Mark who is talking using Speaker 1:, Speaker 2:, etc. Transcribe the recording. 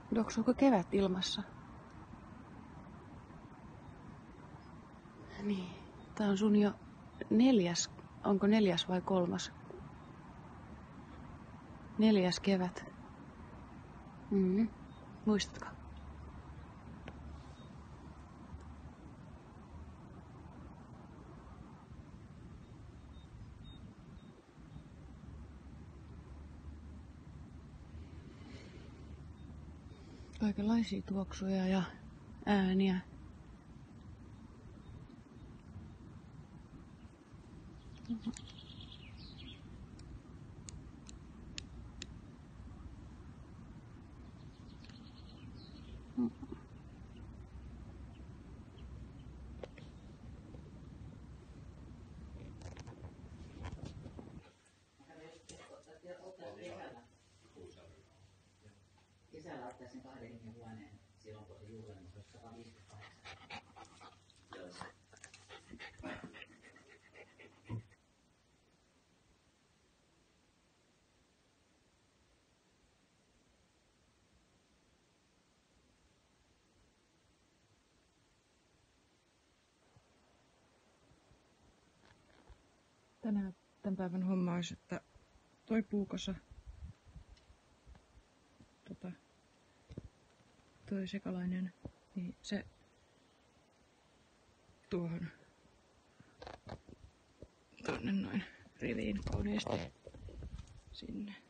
Speaker 1: Doksuuko kevät ilmassa? Niin. Tää on sun jo 4. Onko 4. vai 3? 4. kevät. Muistatko? Kaikenlaisia tuoksuja ja ääniä.
Speaker 2: Kesällä ottaisin 2 hengen huoneen silloin, kun se juhlennus olisi 158.
Speaker 1: Tämän päivän homma olisi, että toi puukossa, toi sekalainen, niin se tuohon tonne noin riviin kauniisti sinne.